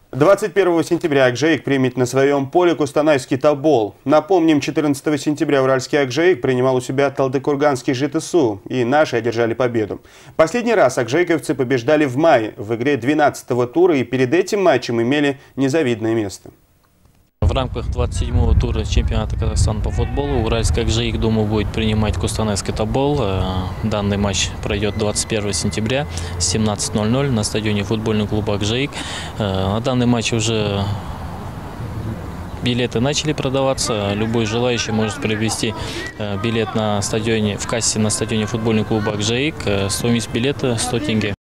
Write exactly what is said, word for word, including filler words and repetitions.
двадцать первого сентября Акжаик примет на своем поле Кустанайский Тобол. Напомним, четырнадцатого сентября Уральский Акжаик принимал у себя Талдыкурганский ЖТСУ, и наши одержали победу. Последний раз акжаиковцы побеждали в мае в игре двенадцатого тура, и перед этим матчем имели незавидное место. В рамках двадцать седьмого тура чемпионата Казахстана по футболу Уральский Акжаик, думаю, будет принимать Кустанайский Тобол. Данный матч пройдет двадцать первого сентября с семнадцати ноль-ноль на стадионе футбольного клуба Акжаик. На данный матч уже билеты начали продаваться. Любой желающий может приобрести билет на стадионе, в кассе на стадионе футбольного клуба Акжаик. Стоимость билета сто тенге.